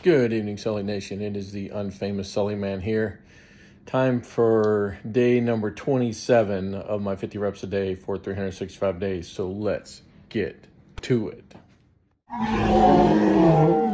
Good evening, Sully Nation. It is the unfamous Sully Man here. Time for day number 27 of my 50 reps a day for 365 days. So let's get to it.